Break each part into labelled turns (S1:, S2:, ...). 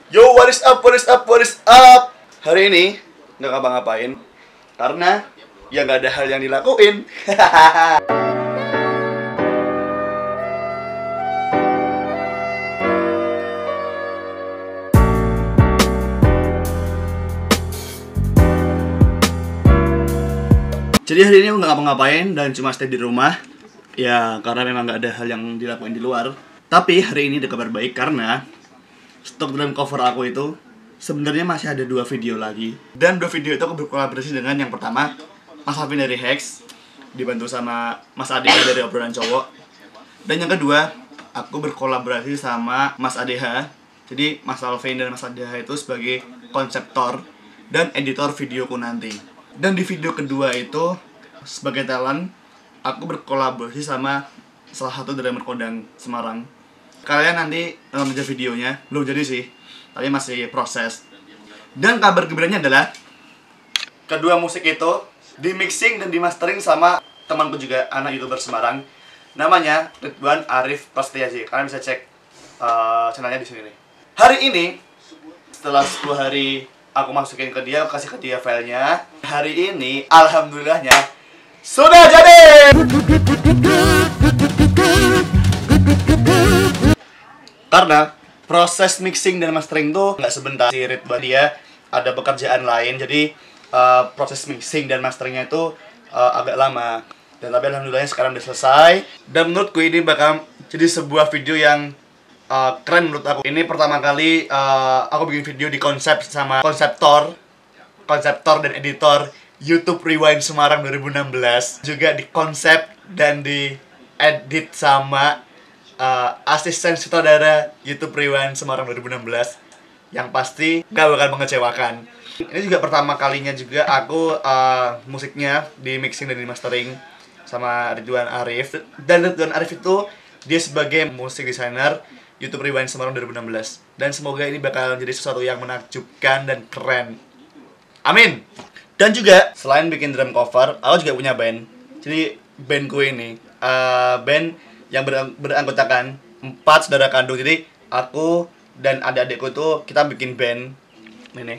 S1: Yo, what is up, what is up, what is up? Hari ini nggak ngapa-ngapain karena ya nggak ada hal yang dilakuin. Jadi hari ini aku nggak ngapa-ngapain dan cuma stay di rumah. Ya karena memang nggak ada hal yang dilakuin di luar. Tapi hari ini ada kabar baik karena stok dalam cover aku itu sebenarnya masih ada 2 video lagi. Dan 2 video itu aku berkolaborasi dengan yang pertama Mas Alvin dari Hex, dibantu sama Mas Adeha dari Obrolan Cowok. Dan yang kedua aku berkolaborasi sama Mas Adeha. Jadi Mas Alvin dan Mas Adeha itu sebagai konseptor dan editor videoku nanti. Dan di video kedua itu sebagai talent aku berkolaborasi sama salah satu drummer kondang Semarang. Kalian nanti nonton aja videonya, belum jadi sih, tapi masih proses. Dan kabar gembiranya adalah kedua musik itu di mixing dan di mastering sama temanku juga, anak YouTuber Semarang, namanya Ridwan Arif Prasetyaji. Kalian bisa cek channelnya di sini nih. Hari ini setelah 10 hari aku masukin ke dia, kasih ke dia filenya. Hari ini alhamdulillahnya sudah jadi. Karena proses mixing dan mastering tuh nggak sebentar. Si Ridwan dia ada pekerjaan lain, jadi proses mixing dan masteringnya itu agak lama. Dan tapi alhamdulillahnya sekarang udah selesai. Dan menurutku ini bakal jadi sebuah video yang keren menurut aku. Ini pertama kali aku bikin video di konsep sama konseptor dan editor YouTube Rewind Semarang 2016. Juga di konsep dan di edit sama asisten sutradara YouTube Rewind Semarang 2016. Yang pasti gak bakal mengecewakan. Ini juga pertama kalinya juga aku musiknya di mixing dan di mastering sama Ridwan Arif. Dan Ridwan Arif itu dia sebagai musik designer YouTube Rewind Semarang 2016. Dan semoga ini bakal jadi sesuatu yang menakjubkan dan keren. Amin. Dan juga selain bikin drum cover, aku juga punya band. Jadi bandku ini band yang beranggotakan 4 saudara kandung. Jadi aku dan adik-adikku itu kita bikin band ini.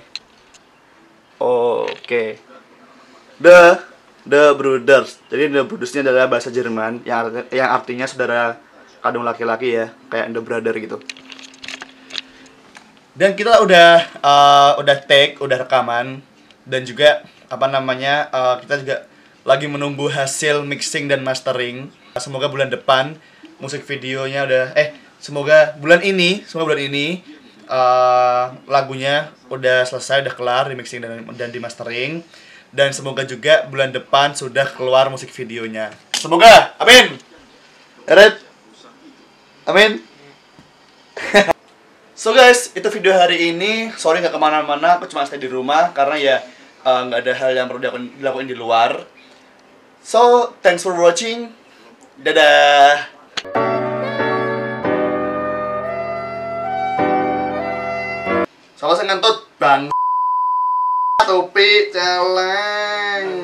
S1: Oke. The Brothers. Jadi The Brothers-nya adalah bahasa Jerman yang artinya saudara kandung laki-laki ya, kayak The Brother gitu. Dan kita udah take, udah rekaman, dan juga kita juga lagi menunggu hasil mixing dan mastering. Semoga bulan depan musik videonya semoga bulan ini lagunya udah selesai, udah kelar di mixing dan di mastering. Dan semoga juga bulan depan sudah keluar musik videonya. Semoga, amin. Alright. Amin. So guys, itu video hari ini. Sorry nggak kemana-mana, aku cuma stay di rumah karena ya nggak ada hal yang perlu dilakuin di luar. So, thanks for watching. Dadah. Sama saya ngentut bang. Topi celeng.